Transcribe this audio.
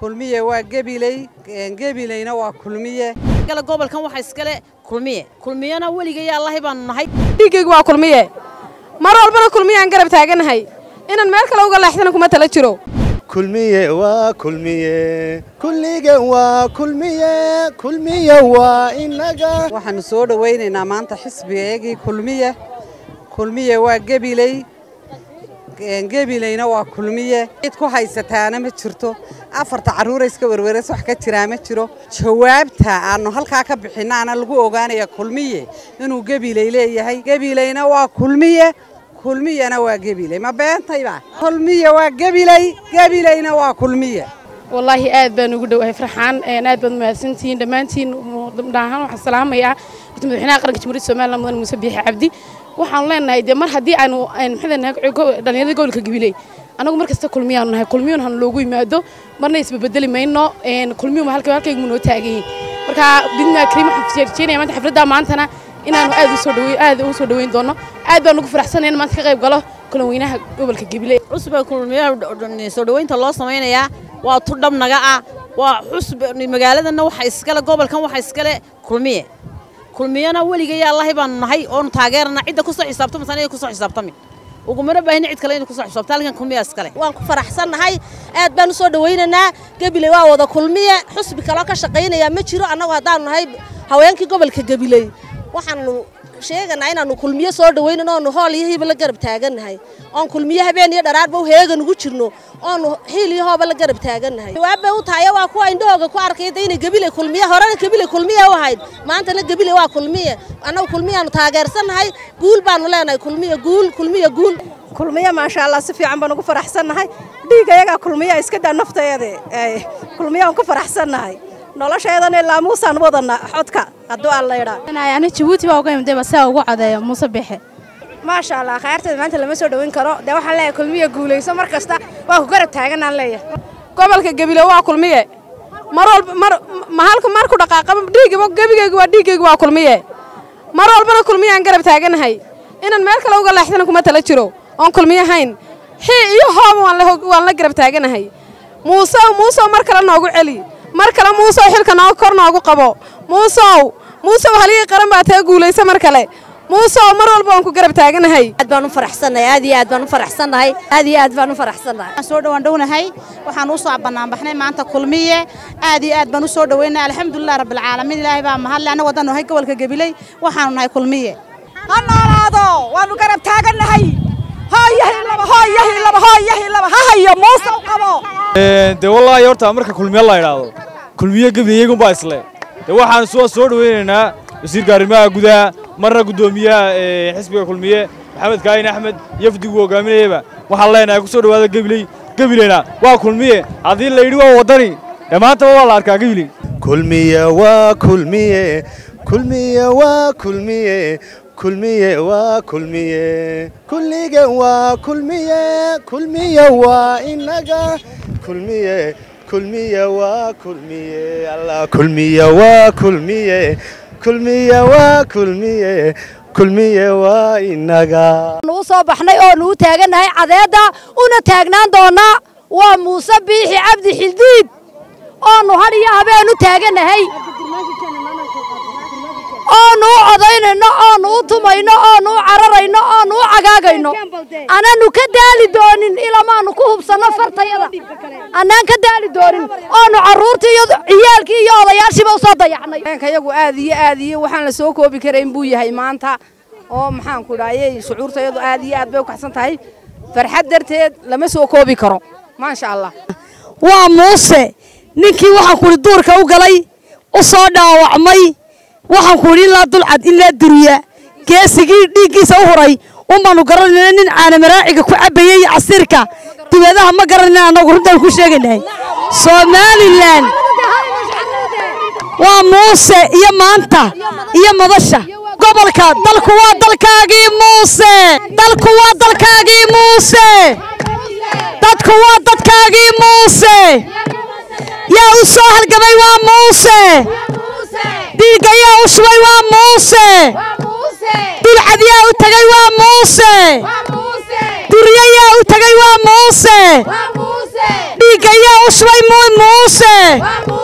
kulmiye waa gabilayna waa kulmiye kala gobolkan waxa iskale kulmiyana waliga Allah baan nahay dhigaygu waa kulmiye mar walbana kulmiyaan garab taaganahay inaan meel kale uga leexdana kuma tala jiro kulmiye waa kulmiye kulliga waa kulmiye waa inaga waxaan soo dhaweynaynaa maanta xisbigeegii kulmiye waa gabilayna waa kulmiye cid ku haysataana ma jirto afarta caruur iska warwareys wax ka jira ma jiro jawaabta aanu halka ka bixinaana lagu ogaanaya kulmiye inuu gabilay leeyahay gabilayna waa kulmiyana waa gabilay ma beentayba kulmiye waa gabilayna waa kulmiye wallahi aad baan ugu dhawahay farxaan aad baan mahadsantiin dhamaantiin dhahan waxa salaamaya madaxweynaha qaranka Jamhuuriyadda Soomaaliya Mudane Muuse Biixi Cabdi waxaan leenahay de mar hadii aanu dhalinyarada gobolka gabilay anagu markasta kulmiyaan nahay kulmiyaan loogu yimaado marna isbedeli mayno kulmiyo halkaygu noo taagay marka bidna kariim waxaan jeerinaa maanta xafladda maantana inaanu aad u soo dhaweyn doono aad baan ugu faraxsanahay maanta ka qayb galo kulmiyanaha gobolka gabilay cusba kulmiyaha soo dhaweynta loo sameeynaya waa tudhab naga ah waa xusb magaaladana waxa iskale gobolkan waxa iskale kulmiyana waliga Allah baan nahay oo taageerna cid ku soo xisaabtamo sanad ku soo xisaabtami ugu mara baahin cid kale in ku soo xisaabta halkan kulmiya iskale waan ku faraxsanahay aad baan u soo dhaweynana gabilay waa wada kulmiye xusbi kale ka shaqeynaya ma jiro anagu hadaan nahay haweenkii gobolka gabilay waxaan sheeganaa inaanu kulmiye soo dhaweynano oo hooliyahayba la garab taaganahay oo kulmiye habeen iyo dharaarba u heegan ugu jirno oo hiiliyahooba la garab taaganahay waaba u tahay waa kuwa indhooga ku arkay inay gabilay kulmiye horena gabilay kulmiye u ahayd maanta la gabilay waa kulmiye anagu kulmiyaanu taageersanahay guul baanu leenahay kulmiye ma sha Allah si fiican baan ugu faraxsanahay dhiigayaga kulmiye iska daa nafteeda kulmiye aan ku faraxsanahay nolosheedana ilaa Muusaan wadana xodka haduu alla yiraahdo ana Djibouti baa uga imday basa ugu cadeeyo Muuse Biixi ما شاء الله خيرتي maanta lama soo dhaweyn karo de waxa leeyahay kulmiye guuleyso markasta waa ku garab taaganaan leeyahay gobolka gabilay waa kulmiye mar ku dhaqaaqo dhiigaygu waa kulmiye mar walbana kulmiyaan garab taaganahay inaan meel kale uga leexdana kuma tala jiro oon kulmiye hayn iyo waan la garab taaganahay Muuse mar kale noogu celi mar kale Muuse xilka kor noogu qabo Muuse halii qaran baa taa guuleyso mar kale Muuse mar walba aan ku garab taaganahay aad baan u faraxsanahay soo dhawanahay waxaan u soo banaanbaxnay maanta kulmiye aad baan u soo dhaweynaa alxamdulillah rabbil caalamiin ilaahay baa mahad leh anagu wadanahay gobolka gabilay waxaan nahay kulmiye hanaado waanu garab taaganahay hooyahay laba hayo Muuse qabo de wallahi horta marka kulmiye la yiraahdo kulmiye gabilay iyagu baa isle de waxaan soo dhaweynaynaa wasiirka arrimaha gudaha marna gudoomiyaha xisbiga kulmiye Maxamed Kaayin Axmed yafdigu hogaaminayba waxa leenahay ku soo dhawaada gabilayna waa kulmiye hadii la yiri waa wadani dhamaanta waa la arkaa gabilay kulmiye waa kulmiye kulliga waa kulmiye waa inaga kulmiye waa kulmiye Allah kulmiye waa kulmiye waa inaga noo soo baxnay oo noo taaganahay cadeeda una taagnaan doona waa Muuse Biixi Cabdi Xildiid oo noo hadiya habeen u taaganahay oo noo codaynayno oo noo tumayno oo noo cararayno oo noo cagaagayno anaanu ka daali doonin ilamaanu ku hubsano fartayada anaan ka daali doonin oo noo caruurtii iyo ciyaalkii iyo odayaashiba soo dayacnay iyagu aad iyo waxaan la soo koobi karay in buu yahay maanta oo maxaan ku dhaayay shucuurtayadu aad bay u kaxsan tahay farxad darteed lama soo koobi karo ma sha Allah waa Muuse ninkii waxa ku duurka u galay u soo dhaawacmay waxaan ku ilaa dulcad ilaa duriya geesigii dhiigiisa u huray umaanu garanayna nin caana maraaciga ku cabayay casirka dibadaha ma garanayna anagu runtan ku sheeganahay Somaliland waa Muuse iyo maanta iyo madasha gobolka dalku waa dalkaagii Muuse dadku waa dadkaagii Muuse yaa u soo halgamay waa Muuse dhiiga yaa u shubay waa Muuse dulcad yaa u tagay waa Muuse duriya yaa u tagay waa Muuse dhiiga yaa u shubay Muuse kulmiye